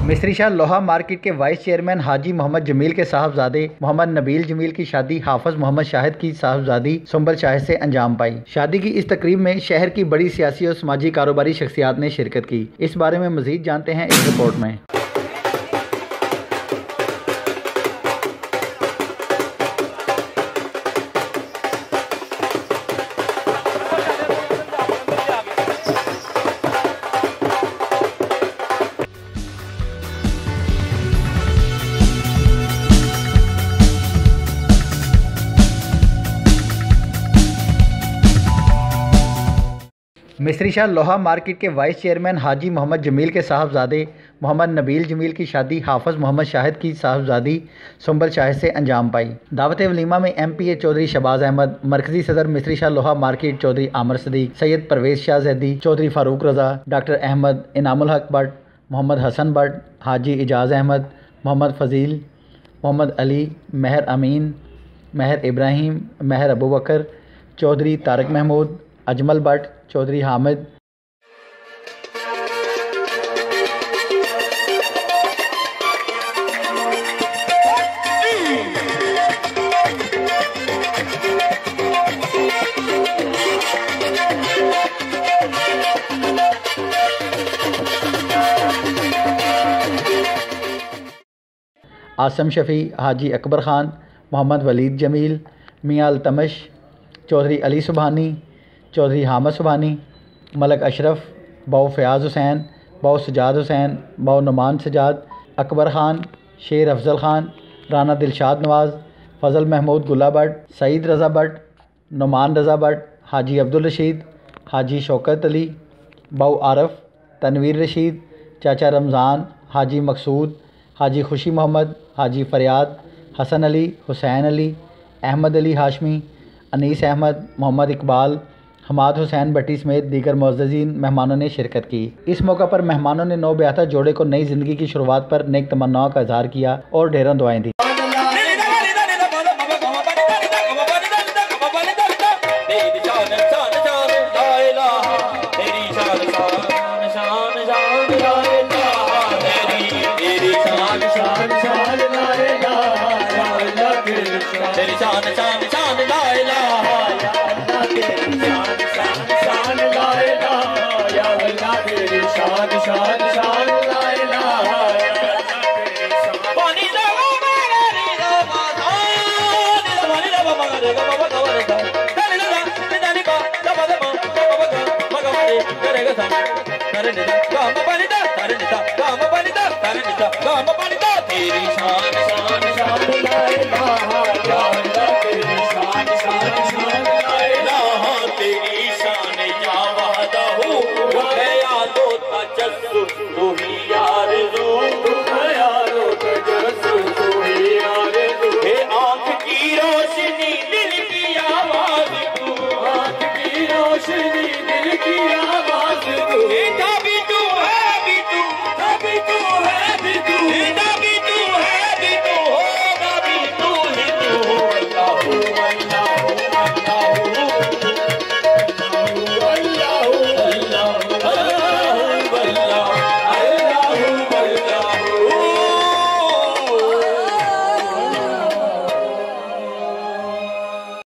मिस्री शाह लोहा मार्केट के वाइस चेयरमैन हाजी मोहम्मद जमील के साहबजादे मोहम्मद नबील जमील की शादी हाफिज मोहम्मद शाहिद की साहबजादी सुंबल शाहिद से अंजाम पाई। शादी की इस तकरीब में शहर की बड़ी सियासी और समाजी कारोबारी शख्सियात ने शिरकत की। इस बारे में मजीद जानते हैं इस रिपोर्ट में। मिस्री शाह लोहा मार्केट के वाइस चेयरमैन हाजी मोहम्मद जमील के साहबजादे मोहम्मद नबील जमील की शादी हाफिज मोहम्मद शाहिद की साहबजादी सुंबल शाहिद से अंजाम पाई। दावत वलीमा में MPA चौधरी शहबाज अहमद, मरकजी सदर मिस्री शाह लोहा मार्केट चौधरी आमर सदीक, सैयद परवेज शाह जैदी, चौधरी फारूक रज़ा, डॉक्टर अहमद, इनामुल हक भट्ट, मोहम्मद हसन भट्ट, हाजी इजाज़ अहमद, मोहम्मद फ़जील, मोहम्मद अली, महर अमीन, महर इब्राहिम, महर अबू बकर, चौधरी तारक महमूद, अजमल भट्ट, चौधरी हामिद, आसम शफ़ी, हाजी अकबर ख़ान, मोहम्मद वलीद जमील, मियाँ अल्तमश, चौधरी अली सुबहानी, चौधरी हामिद सुबहानी, मलक अशरफ, बाऊ फ़याज़ हुसैन, बाऊ सजाद हुसैन, बाऊ नुमान सजाद, अकबर ख़ान, शेर अफजल ख़ान, राना दिलशाद नवाज़, फ़ज़ल महमूद गुल्ला भट्ट, सईद रज़ा भट्ट, नुमान रज़ा भट्ट, हाजी अब्दुल रशीद, हाजी शौकत अली, बाऊ आरफ, तनवीर रशीद, चाचा रमज़ान, हाजी मकसूद, हाजी खुशी मोहम्मद, हाजी फ़रियाद, हसन अली, हुसैन अली, अहमद अली हाशमी, अनीस अहमद, मोहम्मद इकबाल, हमाद हुसैन भट्टी समेत दीगर मुअज़्ज़ज़ीन मेहमानों ने शिरकत की। इस मौका पर मेहमानों ने नौ ब्याहता जोड़े को नई ज़िंदगी की शुरुआत पर नेक तमन्नाओं का इज़हार किया और ढेरों दुआएं दी। तेरी शान शान शान ला इलाहा